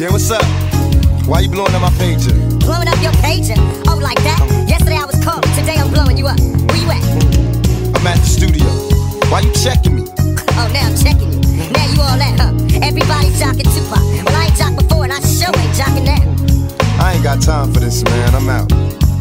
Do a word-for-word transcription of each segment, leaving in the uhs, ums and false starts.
Yeah, what's up? Why you blowing up my pager? Blowing up your pager? Oh, like that? Yesterday I was calling, today I'm blowing you up. Where you at? I'm at the studio. Why you checking me? Oh, now I'm checking you. Now you all that, huh? Everybody jocking Tupac. Well, I ain't jocked before and I sure ain't jocking now. I ain't got time for this, man. I'm out.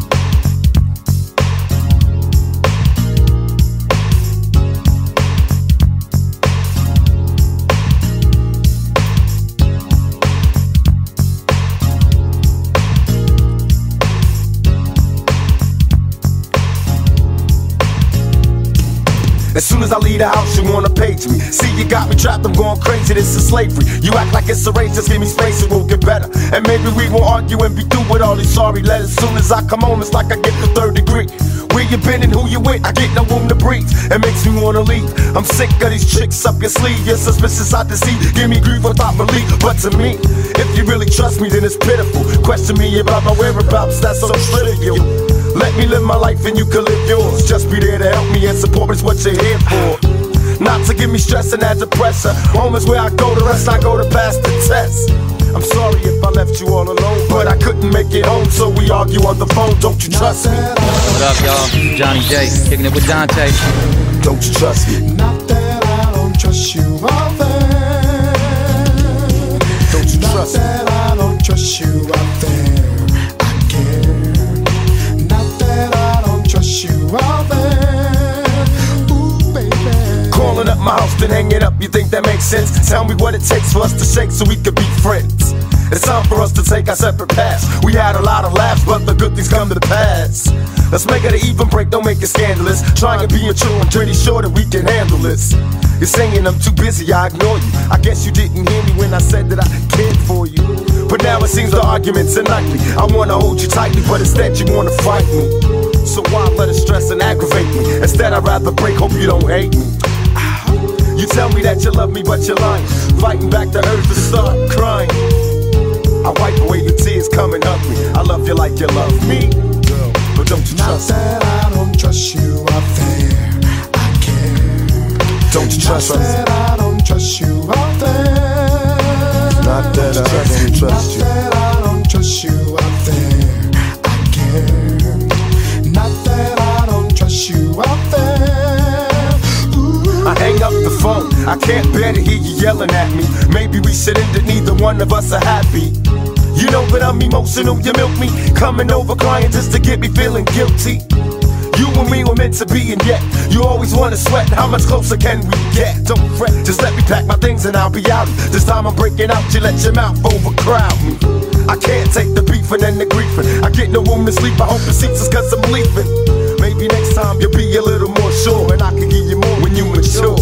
As soon as I leave the house, you wanna page me. See, you got me trapped, I'm going crazy, this is slavery. You act like it's a race, just give me space, it will get better. And maybe we won't argue and be through with all these sorry letters. Soon as I come home, it's like I get the third degree. Where you been and who you with, I get no room to breathe. It makes me wanna leave. I'm sick of these tricks up your sleeve. You're suspicious, I deceive. Give me grief without relief. But to me, if you really trust me, then it's pitiful. Question me about my whereabouts, that's so trivial. Let me live my life and you can live yours. Just be there to help me and support me is what you're here for. Not to give me stress and add to pressure. Home is where I go, the rest I go to pass the test. I'm sorry if I left you all alone, but I couldn't make it home, so we argue on the phone. Don't you trust me? What up, y'all? Johnny J, kicking it with Dante. Don't you trust me? Not that I don't trust you out there. Don't you Not trust me? that I don't trust you out there. I care. Not that I don't trust you out there. Ooh, baby. Calling up my house, then hanging up, you think that makes sense? Tell me what it takes for us to shake so we could be friends. It's time for us to take our separate paths. We had a lot of laughs, but the good things come to the pass. Let's make it an even break, don't make it scandalous. Trying to be true, I'm pretty sure that we can handle this. You're saying I'm too busy, I ignore you. I guess you didn't hear me when I said that I cared for you. But now it seems the arguments are nightly. I wanna hold you tightly, but instead you wanna fight me. So why let it stress and aggravate me? Instead I'd rather break, hope you don't hate me. You tell me that you love me, but you're lying. Fighting back the urge to start crying. I wipe away the tears, come and hug me. I love you like you love me, girl, but don't you trust me? Not that I don't trust you out there. I care. Don't you trust me? Not that I don't trust you out there. Not that I don't trust you. Not that I don't trust you out there. I care. Not that I don't trust you out there. Ooh. I hang up the phone, I can't bear to hear you yelling at me. Maybe we should end it, neither one of us are happy. You know that I'm emotional, you milk me. Coming over crying just to get me feeling guilty. You and me were meant to be, and yet you always wanna sweat. How much closer can we get? Don't fret, just let me pack my things and I'll be out. This time I'm breaking out, you let your mouth overcrowd me. I can't take the beefing and the griefing. I get no room to sleep, I hope the seats is cause I'm leaving. Maybe next time you'll be a little more sure, and I can give you more when you mature.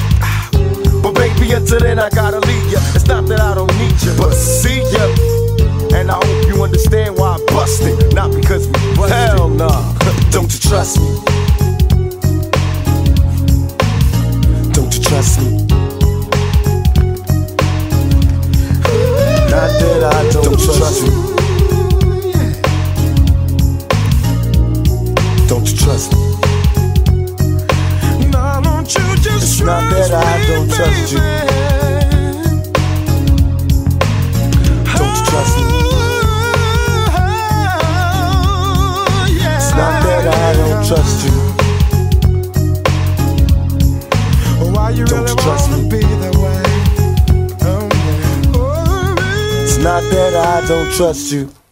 But baby, until then I gotta leave ya. It's not that I don't need you, but see ya. And I hope you understand why I busted, not because we busted. Hell nah, don't you trust me? Don't you trust me? Not that I don't, don't trust you. Don't you trust me? No, don't you just It's not that I don't trust you. Don't you trust me? It's not that I don't trust you. Why you Don't really you trust wanna me? be that way? Oh, yeah. Oh, It's not that I don't trust you.